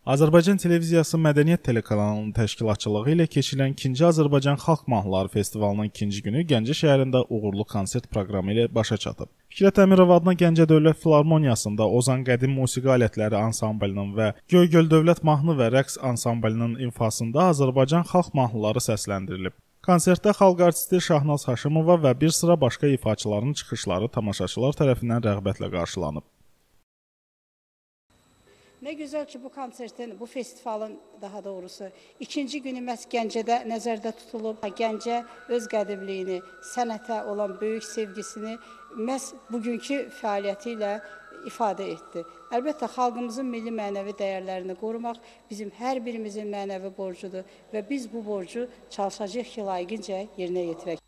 Azərbaycan Televiziyası Mədəniyyət Telekanalının təşkilatçılığı ilə keçirilən 2-ci Azərbaycan Xalq Mahnıları Festivalının ikinci günü Gəncə şəhərində uğurlu konsert proqramı ilə başa çatıb. Fikrət Əmirov adına Gəncə Dövlət Filarmoniyasında Ozan Qədim Musiqi Alətləri Ansamblının və Göygöl Dövlət Mahnı və Rəqs Ansamblının infasında Azərbaycan Xalq Mahnıları səsləndirilib. Konsertdə xalq artisti Şahnaz Haşimova və bir sıra başqa ifaçıların çıxışları tamaşaçılar tərəfindən rəğbətlə qarşılanıb. Nə gözəl ki, bu konsertin, bu festivalın daha doğrusu ikinci günü məhz Gəncədə nəzərdə tutulub. Gəncə öz qədimliyini, sənətə olan böyük sevgisini məhz bugünkü fəaliyyəti ilə ifadə etdi. Əlbəttə, xalqımızın milli mənəvi dəyərlərini qorumaq bizim hər birimizin mənəvi borcudur və biz bu borcu çalışacağıq ki, layiqincə yerinə yetirək.